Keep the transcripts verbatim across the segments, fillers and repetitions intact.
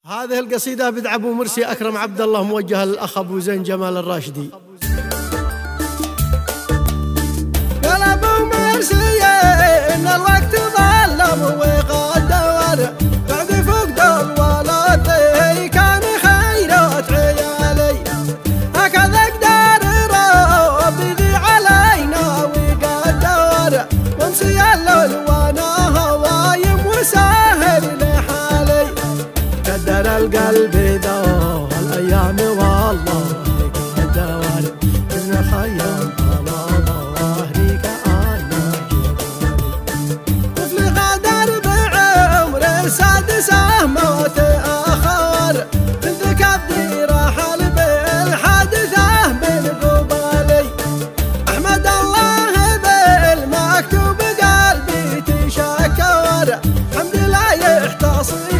هذه القصيدة بدع أبو مرسي أكرم عبد الله موجهة للأخ أبو زين جمال الراشدي. قال أبو مرسي إن الوقت ظلم وقد دور بعد فقد الولد كان خيرات عيالي هكذا قدر ربي ذي علينا وقد دور وامسي الألوان هوايم وساهر لحالي قدر القلب ذا الأيام والله قد دور ابن خيام على ظهري كأنه طفل غدر بعمر سادسه ما تأخر عندك الذي رحل بالحادثة من قبالي أحمد الله بالمكتوب قلبي تشكر حمد لا يحتصي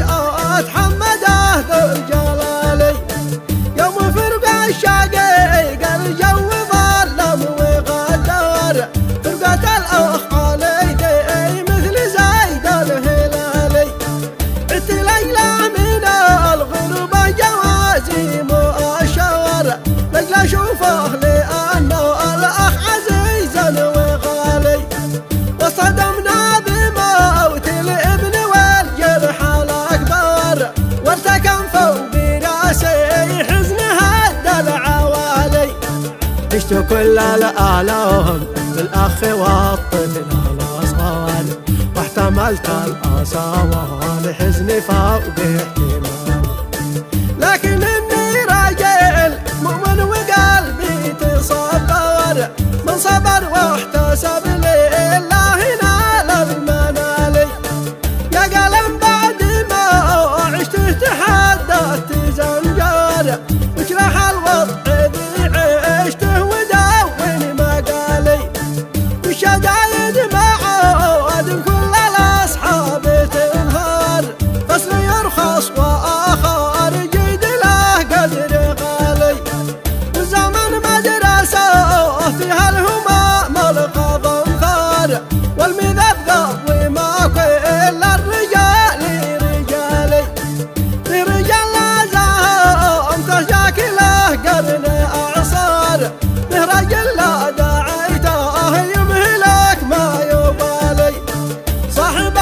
أتحمده ذو الجلال يوم فرق الشقيق الجو ظلم وغدر فرقة الأخ علي مثل زيد الهلالي عدت ليلة من الغربة جوازي مؤشر لجل أشوفه لأنه الأخ عزيز وغالي واصطدمنا بموت الابن والجرح الأكبر وارتكن فوق راسي حزن هد العوالي عشت كل الآلام بالأخ والطفل الأصغر واحتملت الأسى والحزن فوق احتمال لكن إني راجل مؤمن وقلبي تصبر من صبر واحتسب لله نال المنالي يا قلم بعد ما عشت تحدثت زنجر وجرح الوضع ذي عشته ودون مقالي والشدايد معاد كل الأصحاب تنهار فصل يرخص وآخر جيد له قدر غالي والزمن مدرسة فيها الهمام القضى انثار والمذبذب وما كل الرجال رجالي لرجال لا زهم تشاك له قرن أعصار لرجل لا دعيته يمهلك ما يبالي صاحب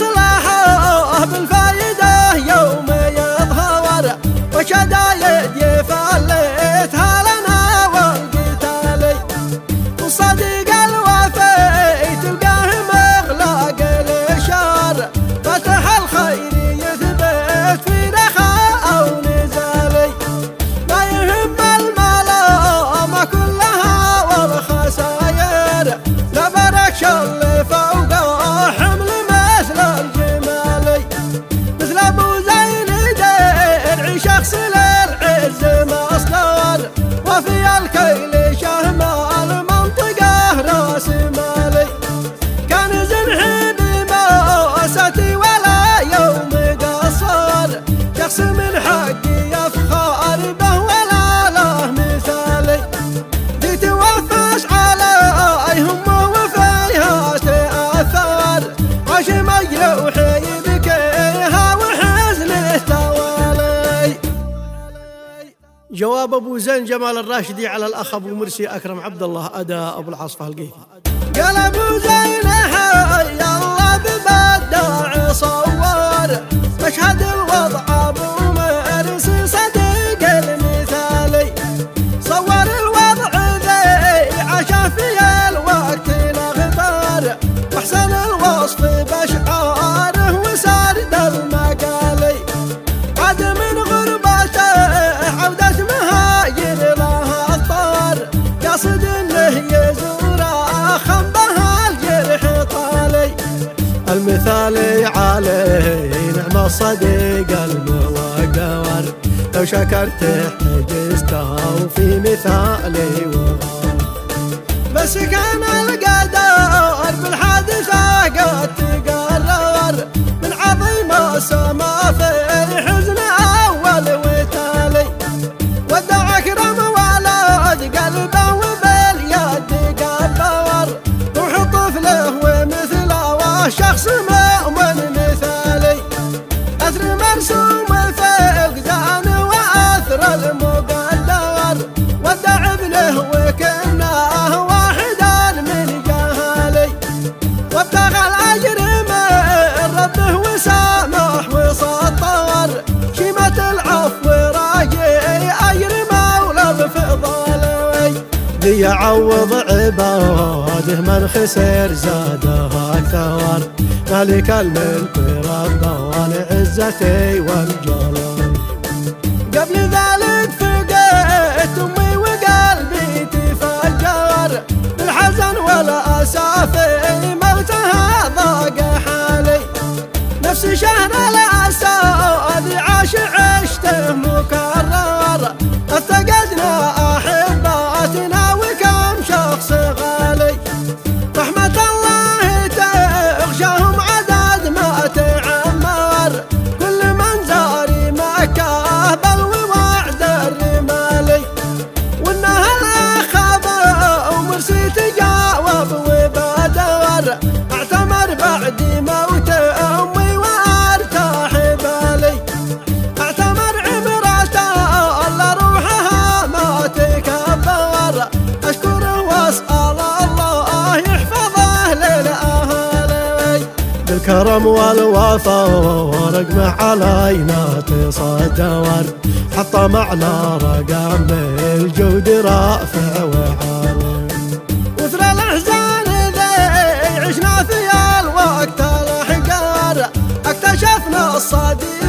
المصلحة بالفايدة يوم يظهر وشدايد يفلتها لنا والقتالي والصديق الوفي تلقاه مغلق الشر فتح الخير يثبت في رخاء أو نزالي ما يهم الملامة كلها والخساير لا بركش اللي فوقه حمل مثل الجمالي مثل أبو زين درعي شخص للعز مصدر وفي الكيل شهم المنطقة راس مالي كان زنحي بموستي ولا يوم قصر شخص من حقي يفخر به ولا له مثالي جيت وفاش عليهم وفيها تأثر عاش مجروحي بكيها وحزنه توالي. جواب أبو زين جمال الراشدي على الأخ أبو مرسي أكرم عبد الله أداء أبو العاصفة القيثي. قال أبو زين حي الله ببدع صور مشهد الوضع أبو مرسي صديق المثالي صور الوضع ذي عاش في الوقت الأخضر واحسن الوصف بأشعاره وسرد المقالي عاد من غربته عودة مهاجر لها الطار قصد انه يزور اخا بها الجرح طالي المثالي عليه نعم الصديق الموقر لو شكرت حجزته وفي مثالي وغار بس كان القدر بالحادثة قد تقرر من عظيم السما في حزن أول وتالي ودع أكرم ولد قلبه وباليد قدر روح طفله ومثله وشخص مؤمن مثالي أثر مرسوم في له وكناه واحدا من جهالي، وابتغى الأجر من ربه وسامح وسطر شيمة العفو راجي أجر مولى بفضله، ليعوض عباده من خسر زادها ثور، مالك الملك ربان عزتي والجلال. قبل ذلك فقيت أمي وقلبي تفجر بالحزن والأسى في موتها ضاق حالي، نفسي شهر الأسى ذي عاش عشته مكرر، افتقدنا أحباتنا وكم شخص غالي، رحمة الله تغشاهم عدد ما تعمر، كل من زار مكة بلوي وعد الرمالي، وانها الأخذ ومرسي تجاوب وبدور، اعتمر بعد موت أمي وارتاح بالي، اعتمر عبرته الله روحها ما تكبر، اشكره واسأل الله يحفظه للأهالي، بالكرم والوفا ورقمه علينا تصدور، حطه معنا رقم بالجود رافع وعالي، وثر الأحزان ذي عشنا في الوقت الحقار، اكتشفنا الصديق